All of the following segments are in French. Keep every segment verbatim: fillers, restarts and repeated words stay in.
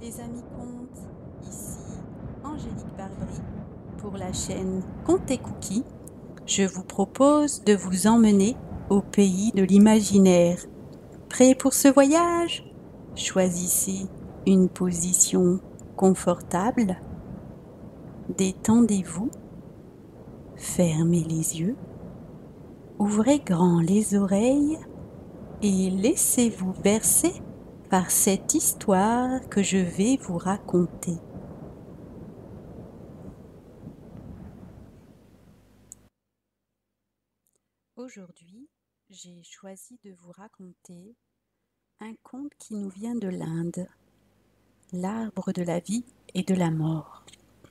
les amis contes, ici Angélique Barbry pour la chaîne Contes et Cookies. Je vous propose de vous emmener au pays de l'imaginaire. Prêt pour ce voyage? Choisissez une position confortable, détendez-vous, fermez les yeux, ouvrez grand les oreilles et laissez-vous bercer par cette histoire que je vais vous raconter. Aujourd'hui, j'ai choisi de vous raconter un conte qui nous vient de l'Inde, l'arbre de la vie et de la mort.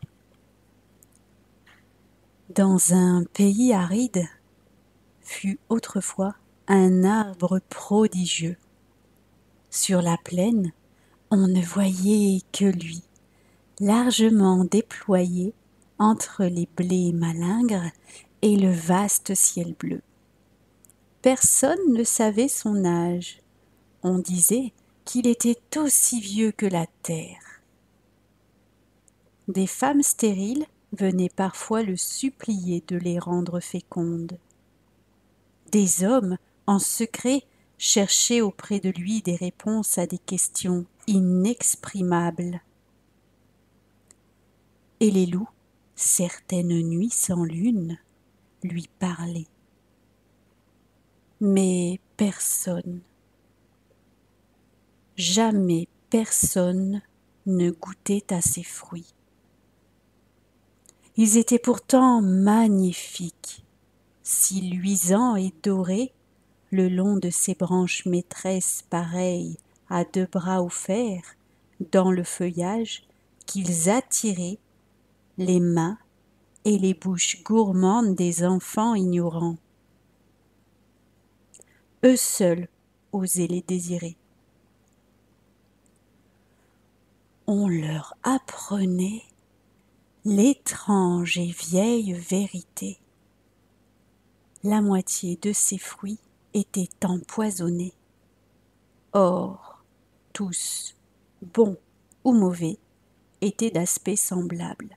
Dans un pays aride fut autrefois un arbre prodigieux. Sur la plaine, on ne voyait que lui, largement déployé entre les blés malingres et le vaste ciel bleu. Personne ne savait son âge. On disait qu'il était aussi vieux que la terre. Des femmes stériles venaient parfois le supplier de les rendre fécondes. Des hommes, en secret, cherchaient auprès de lui des réponses à des questions inexprimables. Et les loups, certaines nuits sans lune, lui parlaient. Mais personne, jamais personne ne goûtait à ces fruits. Ils étaient pourtant magnifiques, si luisants et dorés, le long de ces branches maîtresses pareilles à deux bras offerts dans le feuillage, qu'ils attiraient les mains et les bouches gourmandes des enfants ignorants. Eux seuls osaient les désirer. On leur apprenait l'étrange et vieille vérité. La moitié de ces fruits étaient empoisonnés. Or, tous, bons ou mauvais, étaient d'aspect semblable.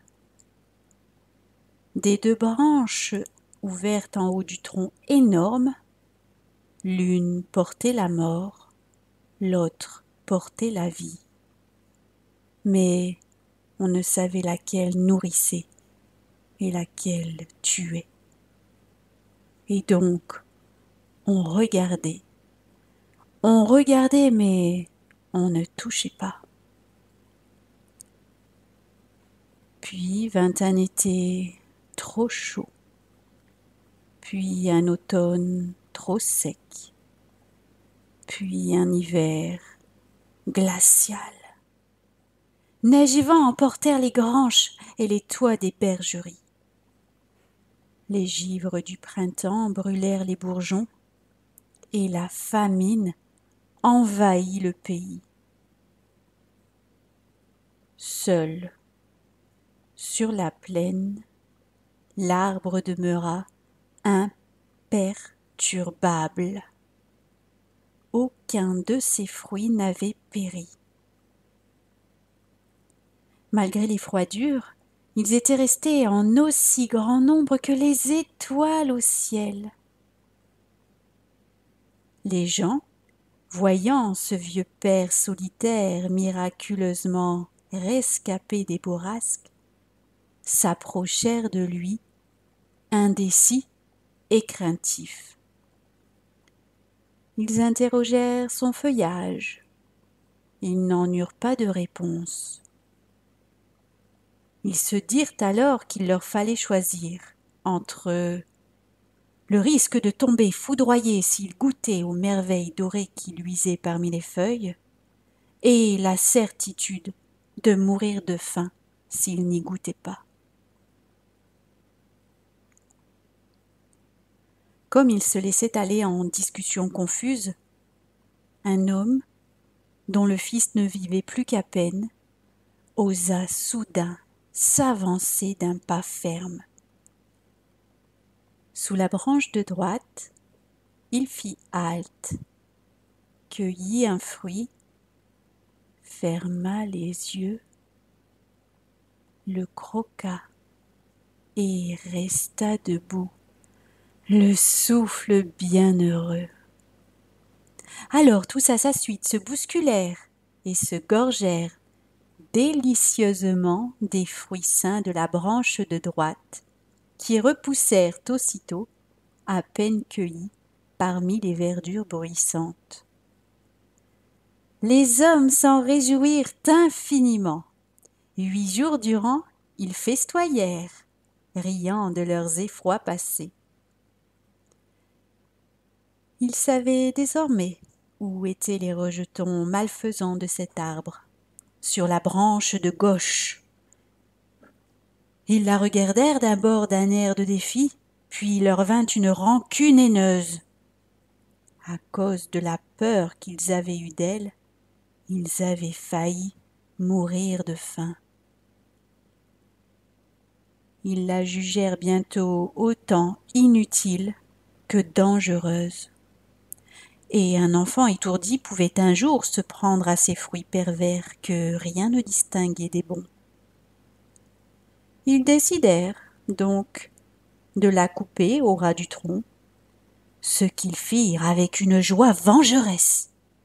Des deux branches ouvertes en haut du tronc énorme, l'une portait la mort, l'autre portait la vie. Mais on ne savait laquelle nourrissait et laquelle tuait. Et donc, on regardait. On regardait, mais on ne touchait pas. Puis vint un été trop chaud, puis un automne trop sec, puis un hiver glacial. Neige et vent emportèrent les branches et les toits des bergeries. Les givres du printemps brûlèrent les bourgeons, et la famine envahit le pays. Seul, sur la plaine, l'arbre demeura imperturbable. Aucun de ses fruits n'avait péri. Malgré les froidures, ils étaient restés en aussi grand nombre que les étoiles au ciel. Les gens, voyant ce vieux père solitaire miraculeusement rescapé des bourrasques, s'approchèrent de lui, indécis et craintifs. Ils interrogèrent son feuillage. Ils n'en eurent pas de réponse. Ils se dirent alors qu'il leur fallait choisir entre le risque de tomber foudroyés s'ils goûtaient aux merveilles dorées qui luisaient parmi les feuilles et la certitude de mourir de faim s'ils n'y goûtaient pas. Comme ils se laissaient aller en discussions confuses, un homme, dont le fils ne vivait plus qu'à peine, osa soudain s'avancer d'un pas ferme. Sous la branche de droite, il fit halte, cueillit un fruit, ferma les yeux, le croqua et resta debout, le souffle bienheureux. Alors tous à sa suite se bousculèrent et se gorgèrent délicieusement des fruits sains de la branche de droite, qui repoussèrent aussitôt, à peine cueillis, parmi les verdures bruissantes. Les hommes s'en réjouirent infiniment. Huit jours durant, ils festoyèrent, riant de leurs effrois passés. Ils savaient désormais où étaient les rejetons malfaisants de cet arbre, sur la branche de gauche. Ils la regardèrent d'abord d'un air de défi, puis leur vint une rancune haineuse. À cause de la peur qu'ils avaient eue d'elle, ils avaient failli mourir de faim. Ils la jugèrent bientôt autant inutile que dangereuse. Et un enfant étourdi pouvait un jour se prendre à ces fruits pervers que rien ne distinguait des bons. Ils décidèrent donc de la couper au ras du tronc, ce qu'ils firent avec une joie vengeresse.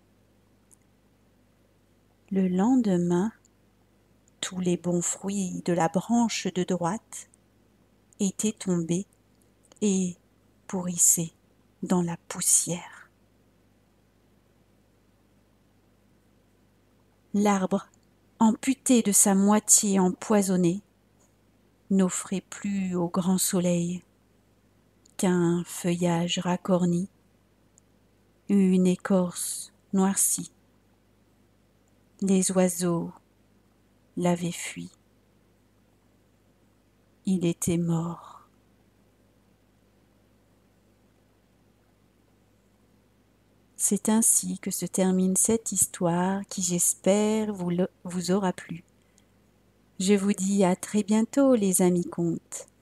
Le lendemain, tous les bons fruits de la branche de droite étaient tombés et pourrissaient dans la poussière. L'arbre, amputé de sa moitié empoisonnée, n'offrait plus au grand soleil qu'un feuillage racorni, une écorce noircie. Les oiseaux l'avaient fui. Il était mort. C'est ainsi que se termine cette histoire qui, j'espère, vous, le, vous aura plu. Je vous dis à très bientôt, les amis contes.